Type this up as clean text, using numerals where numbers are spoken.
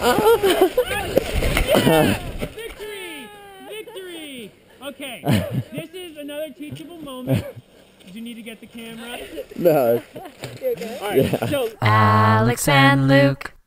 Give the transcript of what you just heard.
Victory! Victory! Okay, this is another teachable moment. Do you need to get the camera? No. Alright, so Alex and Luke.